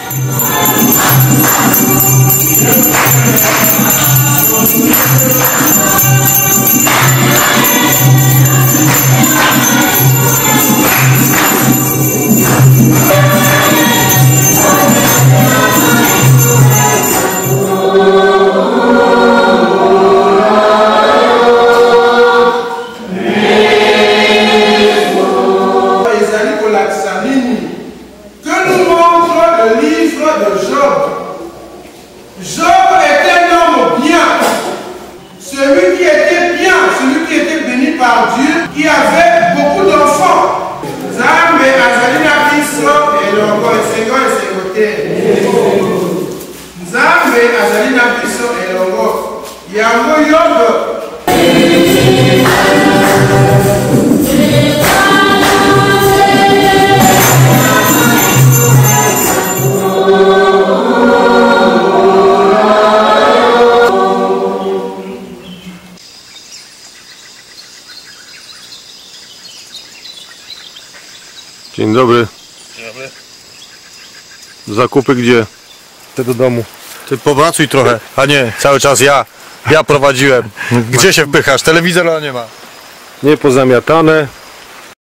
Dzień dobry. Dzień dobry. Zakupy gdzie? Ty do domu. Ty popracuj trochę, a nie, cały czas ja prowadziłem. Gdzie się wpychasz? Telewizora nie ma. Nie pozamiatane.